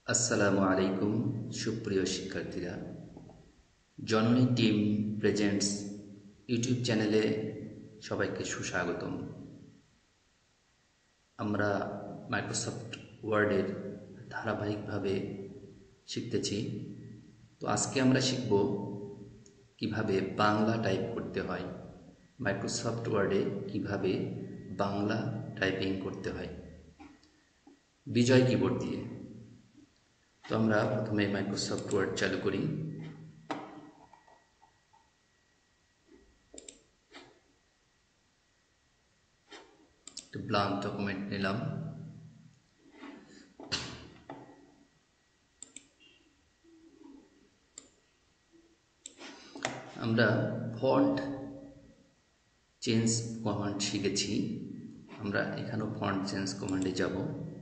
আসসালামু আলাইকুম সুপ্রিয় শিক্ষার্থীরা, জননী টিম প্রেজেন্টস ইউটিউব চ্যানেলে সবাইকে সুস্বাগতম। আমরা মাইক্রোসফট ওয়ার্ডের ধারাবাহিকভাবে শিখতেছি। তো আজকে আমরা শিখব কিভাবে বাংলা টাইপ করতে হয়, মাইক্রোসফট ওয়ার্ডে কিভাবে বাংলা টাইপিং করতে হয় বিজয় কিবোর্ড দিয়ে। তো আমরা প্রথমে মাইক্রোসফট ওয়ার্ড চালু করি। ব্ল্যাঙ্ক ডকুমেন্ট নিলাম। আমরা ফন্ট চেঞ্জ কমান্ড শিখেছি। আমরা এখানেও ফন্ট চেঞ্জ কমান্ডে যাব।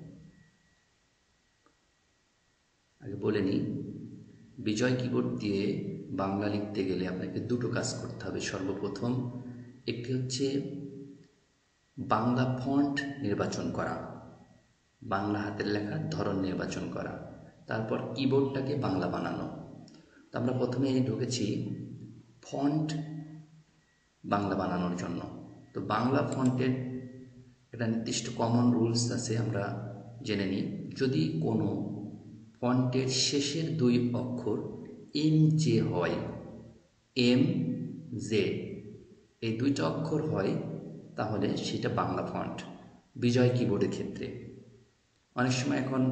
আগে বলে নিই, বিজয় কিবোর্ড দিয়ে বাংলা লিখতে গেলে আপনাকে দুটো কাজ করতে হবে। সর্বপ্রথম একটি হচ্ছে বাংলা ফন্ট নির্বাচন করা, বাংলা হাতের লেখার ধরন নির্বাচন করা, তারপর কিবোর্ডটাকে বাংলা বানানো। তো আমরা প্রথমে ঢুকেছি ফন্ট বাংলা বানানোর জন্য। তো বাংলা ফন্টের একটা নির্দিষ্ট কমন রুলস আছে, আমরা জেনে নিই। যদি কোনো ফন্টের শেষের দুই অক্ষর এম জে হয়, এম জে এই দুইটা অক্ষর হয়, তাহলে সেটা বাংলা ফন্ট বিজয় কিবোর্ডের ক্ষেত্রে। অনেক সময় এখন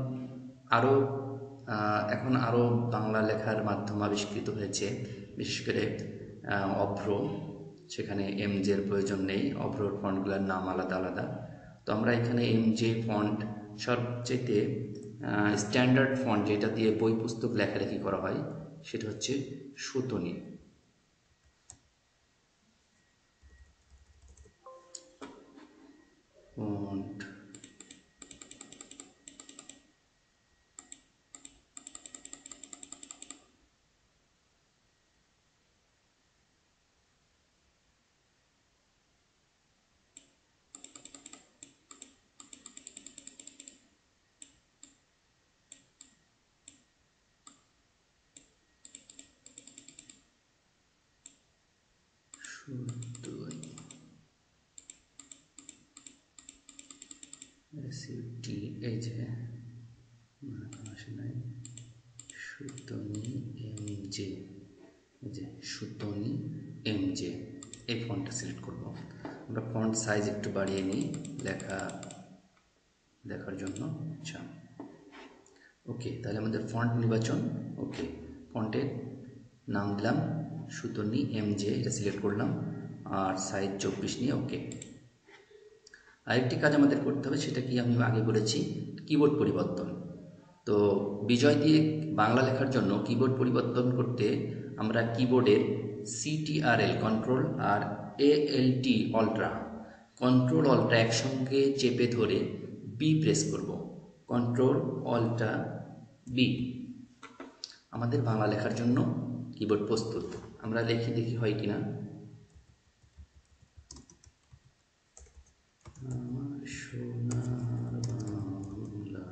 আরও বাংলা লেখার মাধ্যম আবিষ্কৃত হয়েছে, বিশেষ করে অভ্র, সেখানে এম জের প্রয়োজন নেই, অভ্রর ফন্টগুলোর নাম আলাদা আলাদা। তো আমরা এখানে এম জে ফন্ট সবচেয়ে স্ট্যান্ডার্ড ফন্ট, যেটা দিয়ে বই পুস্তক লেখালেখি করা হয়, সেটা হচ্ছে সুতনি। ফন্ট সুতনি রেসিপি, এই যে আসে নাই, সুতনি এম জে, এই যে সুতনি এম জে, এই ফন্টটা সিলেক্ট করব। আমরা ফন্ট সাইজ একটু বাড়িয়ে নিই লেখা দেখার জন্য। আচ্ছা, ওকে, তাহলে আমাদের ফন্ট নির্বাচন ওকে। ফন্টের নাম দিলাম সুতনি এম জে, এটা সিলেক্ট করলাম, আর সাইজ 24 নিয়ে ওকে। আরেকটি কাজ আমাদের করতে হবে, সেটা কি আমি আগে বলেছি, কিবোর্ড পরিবর্তন। তো বিজয় দিয়ে বাংলা লেখার জন্য কিবোর্ড পরিবর্তন করতে আমরা কিবোর্ডের CTRL কন্ট্রোল আর ALT কন্ট্রোল অল্টা একসঙ্গে চেপে ধরে বি প্রেস করব। Control alt B. আমাদের বাংলা লেখার জন্য কিবোর্ড প্রস্তুত। আমরা লিখি, দেখি হয় কিনা। আমার সোনার বাংলা,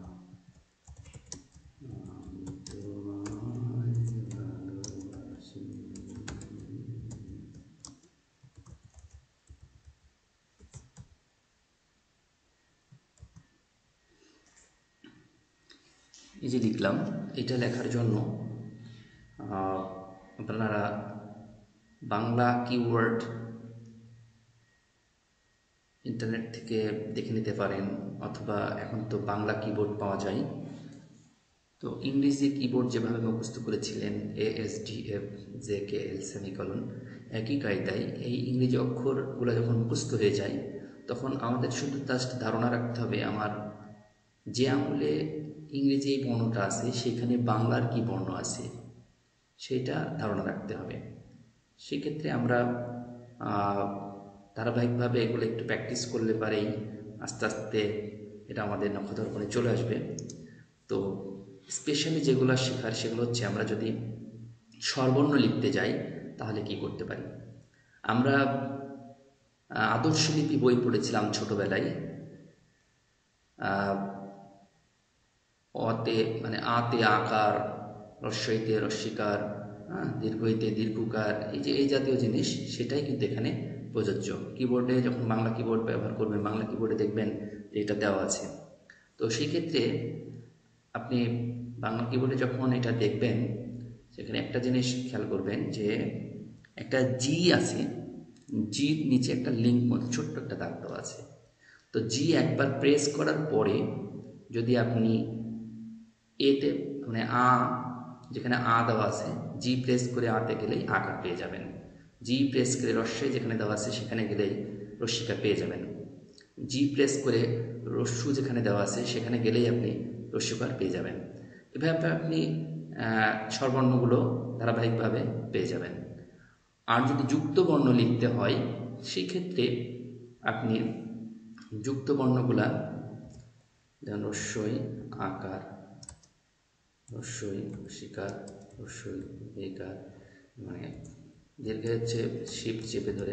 আমি তোমায় ভালোবাসি। এই যে লিখলাম, এটা লেখার জন্য আপনারা বাংলা কিওয়ার্ড ইন্টারনেট থেকে দেখে নিতে পারেন, অথবা এখন তো বাংলা কিবোর্ড পাওয়া যায়। তো ইংরেজি কিবোর্ড যেভাবে মুখস্থ করেছিলেন ASDF JKL সেমিকলন, একই কায়দায় এই ইংরেজি অক্ষরগুলো যখন মুখস্থ হয়ে যায়, তখন আমাদের শুধু জাস্ট ধারণা রাখতে হবে আমার যে আঙুলে ইংরেজি এই বর্ণটা আছে সেখানে বাংলার কি বর্ণ আছে সেটা ধারণা রাখতে হবে। সেক্ষেত্রে আমরা ধারাবাহিকভাবে এগুলো একটু প্র্যাকটিস করলে পারেই আস্তে আস্তে এটা আমাদের নখদর্পণে চলে আসবে। তো স্পেশালি যেগুলো শেখার, সেগুলো হচ্ছে আমরা যদি স্বরবর্ণ লিখতে যাই তাহলে কি করতে পারি। আমরা আদর্শলিপি বই পড়েছিলাম ছোটবেলায়। অতে মানে আতে আকার, রস্বইতে রস্যিকার, দীর্ঘইতে দীর্ঘকার, এই জাতীয় জিনিস সেটাই কিন্তু এখানে প্রযোজ্য। কিবোর্ডে যখন বাংলা কিবোর্ড ব্যবহার করবেন, বাংলা কিবোর্ডে দেখবেন যে এটা দেওয়া আছে। তো সেই ক্ষেত্রে আপনি বাংলা কিবোর্ডে যখন এটা দেখবেন, সেখানে একটা জিনিস খেয়াল করবেন যে একটা জি আছে, জির নিচে একটা লিঙ্ক মতো ছোট্ট একটা দাগ দেওয়া আছে। তো জি একবার প্রেস করার পরে যদি আপনি এতে মানে যেখানে দেওয়া আছে, জি প্রেস করে আতে গেলেই আকার পেয়ে যাবেন। জি প্রেস করে রস্যই যেখানে দেওয়া আছে সেখানে গেলেই রস্যিকা পেয়ে যাবেন। জি প্রেস করে রস্যু যেখানে দেওয়া আছে সেখানে গেলেই আপনি রস্যকার পেয়ে যাবেন। এভাবে আপনি স্বরবর্ণগুলো ধারাবাহিকভাবে পেয়ে যাবেন। আর যদি যুক্ত বর্ণ লিখতে হয় সেই ক্ষেত্রে আপনি যুক্ত বর্ণগুলা যেমন রস্যই আকার, রস্যই শিকার, রস্যই বেকার, মানে দীর্ঘ হচ্ছে শিফট চেপে ধরে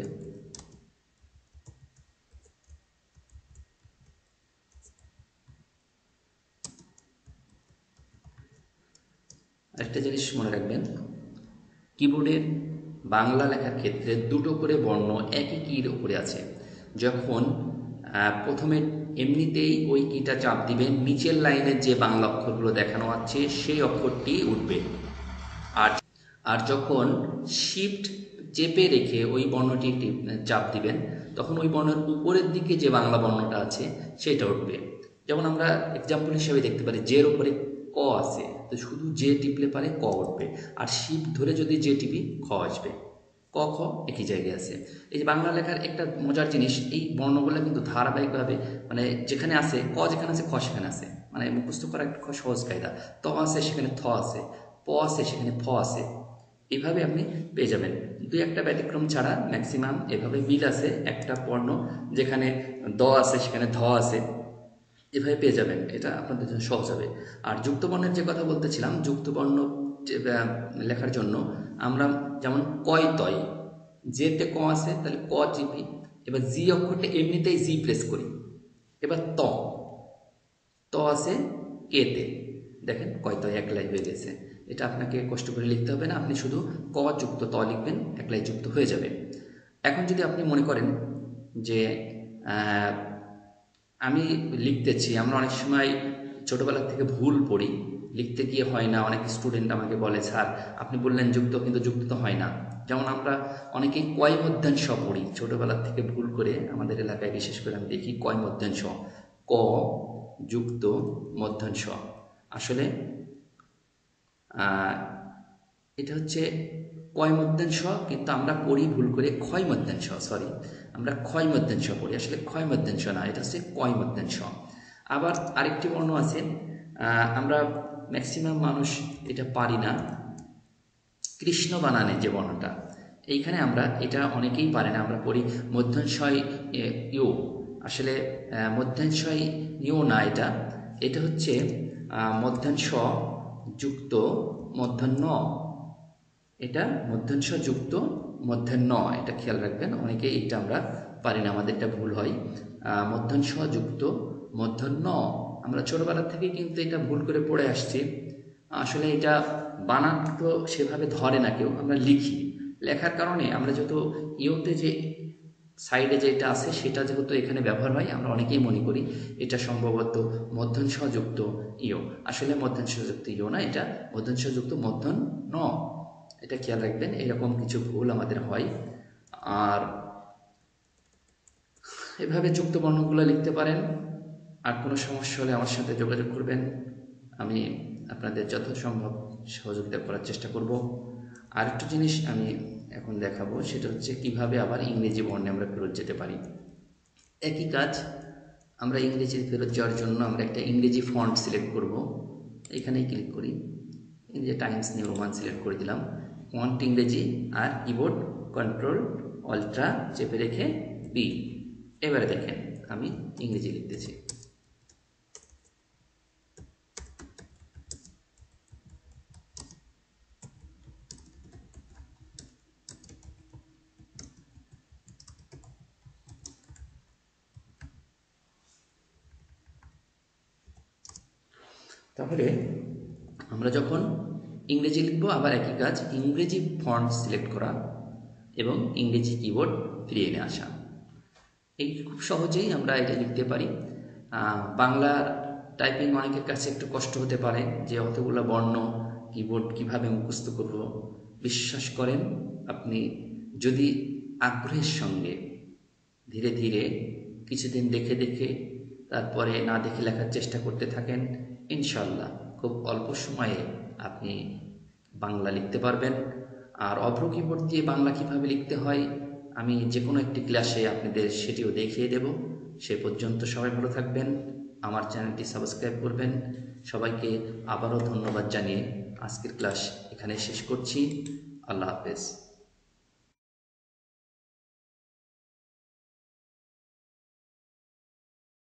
আরেকটা জিনিস মনে রাখবেন, কিবোর্ডের বাংলা লেখার ক্ষেত্রে দুটো করে বর্ণ একই কির উপরে আছে। যখন প্রথমে এমনিতেই ওই কিটা চাপ দিবেন, নিচের লাইনের যে বাংলা অক্ষরগুলো দেখানো আছে সেই অক্ষরটি উঠবে। আর যখন শিফট চেপে রেখে ওই বর্ণটি চাপ দিবেন, তখন ওই বর্ণের উপরের দিকে যে বাংলা বর্ণটা আছে সেটা উঠবে। যেমন আমরা এক্সাম্পল হিসেবে দেখতে পারি জের উপরে ক আছে, তো শুধু যে টিপলে পারে ক উঠবে, আর শিফট ধরে যদি যে টিপি খ আসবে। ক খ একই জায়গায় আছে। এই যে বাংলা লেখার একটা মজার জিনিস, এই বর্ণগুলো কিন্তু ধারাবাহিকভাবে মানে যেখানে আছে ক, যেখানে আছে খ সেখানে আছে, মানে মুখস্থ করা একটা সহজ কায়দা। ত আছে সেখানে থ আছে, প আছে সেখানে ফ আছে, এভাবে আপনি পেয়ে যাবেন। দুই একটা ব্যতিক্রম ছাড়া ম্যাক্সিমাম এভাবে মিল আছে। একটা বর্ণ যেখানে দ আছে সেখানে ধ আছে, এভাবে পেয়ে যাবেন। এটা আপনাদের জন্য সহজ হবে। আর যুক্তবর্ণের যে কথা বলতেছিলাম, যুক্তবর্ণ লেখার জন্য আমরা যেমন কয় তয়, যেতে ক আছে তাহলে ক চিপি, এবার জি অক্ষরটা এমনিতেই জি প্রেস করি। এবার ত আছে কেতে, দেখেন কয় তয় একলাই হয়ে গেছে। এটা আপনাকে কষ্ট করে লিখতে হবে না, আপনি শুধু ক যুক্ত ত লিখবেন, একলাই যুক্ত হয়ে যাবে। এখন যদি আপনি মনে করেন যে আমি লিখতেছি, আমরা অনেক সময় ছোটোবেলা থেকে ভুল পড়ি, লিখতে গিয়ে হয় না। অনেক স্টুডেন্ট আমাকে বলে, স্যার আপনি বললেন যুক্ত, কিন্তু যুক্ত তো হয় না। যেমন আমরা অনেকেই কয় মধ্যাংশ পড়ি ছোটোবেলার থেকে ভুল করে, আমাদের এলাকায় বিশেষ করে আমি দেখি কয় মধ্যাংশ, ক যুক্ত মধ্যাংশ। আসলে এটা হচ্ছে কয় মধ্যাংশ, কিন্তু আমরা পড়ি ভুল করে ক্ষয় মধ্যাংশ, সরি আমরা ক্ষয় মধ্যাংশ পড়ি, আসলে ক্ষয় মধ্যাংশ না, এটা হচ্ছে কয় মধ্যাংশ। আবার আরেকটি বর্ণ আছে, আমরা ম্যাক্সিমাম মানুষ এটা পারি না, কৃষ্ণ বানানের যে বর্ণটা, এইখানে আমরা এটা অনেকেই পারে না, আমরা পড়ি মধ্যাংশয় ইউ। আসলে মধ্যাংশয় ইউ না, এটা হচ্ছে মধ্যাংশ যুক্ত মধ্যাহ্ন, এটা মধ্যাংশ যুক্ত মধ্যাহ্ন, এটা খেয়াল রাখবেন। অনেকে এটা আমরা পারি না, আমাদের এটা ভুল হয়। মধ্যাংশ যুক্ত মধ্যাহ্ন, আমরা ছোটবেলা থেকে কিন্তু এটা ভুল করে পড়ে আসছি। আসলে এটা বানান তো সেভাবে ধরে না কেউ, আমরা লিখি, লেখার কারণে আমরা যত ইউতে যে সাইডে যেটা আছে সেটা যেহেতু এখানে ব্যবহার হয়, আমরা অনেকেই মনে করি এটা সম্ভবত মধ্যাংশযুক্ত ইয়। আসলে মধ্যাংশযুক্ত ইয় না, এটা মধ্যাংশযুক্ত মধ্যাহ্ন, এটা খেয়াল রাখবেন। এরকম কিছু ভুল আমাদের হয়। আর এভাবে যুক্ত বর্ণগুলো লিখতে পারেন। আর কোনো সমস্যা হলে আমার সাথে যোগাযোগ করবেন, আমি আপনাদের যথাসম্ভব সহযোগিতা করার চেষ্টা করব। আরেকটা জিনিস আমি এখন দেখাবো, সেটা হচ্ছে কিভাবে আবার ইংরেজি বর্ণে আমরা ফেরত যেতে পারি। একই কাজ, আমরা ইংরেজি ফেরত যাওয়ার জন্য আমরা একটা ইংরেজি ফন্ট সিলেক্ট করব। এখানেই ক্লিক করি, ইংরেজি টাইমস নিউ রোমান সিলেক্ট করে দিলাম, ফন্ট ইংরেজি, আর কিবোর্ড কন্ট্রোল অল্ট্রা চেপে রেখে বি। এবারে দেখেন আমি ইংরেজি লিখতেছি। তাহলে আমরা যখন ইংরেজি লিখবো আবার একই কাজ, ইংরেজি ফন্ট সিলেক্ট করা এবং ইংরেজি কিবোর্ড ফিরিয়ে এনে আসা। এই খুব সহজেই আমরা এটা লিখতে পারি। বাংলার টাইপিং অনেকের কাছে একটু কষ্ট হতে পারে যে অতগুলো বর্ণ কিবোর্ড কিভাবে মুখস্থ করব। বিশ্বাস করেন, আপনি যদি আগ্রহের সঙ্গে ধীরে ধীরে কিছুদিন দেখে দেখে তারপরে না দেখে লেখার চেষ্টা করতে থাকেন, ইনশাল্লাহ খুব অল্প সময়ে আপনি বাংলা লিখতে পারবেন। আর অভ্র কিবোর্ড দিয়ে বাংলা কিভাবে লিখতে হয় আমি যে কোনো একটি ক্লাসে আপনাদের সেটিও দেখিয়ে দেব। সে পর্যন্ত সবাই ভালো থাকবেন, আমার চ্যানেলটি সাবস্ক্রাইব করবেন। সবাইকে আবারও ধন্যবাদ জানিয়ে আজকের ক্লাস এখানে শেষ করছি। আল্লাহ হাফেজ।